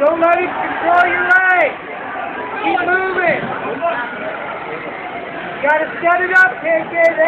Don't let him control your leg. Keep moving. You gotta set it up, KK.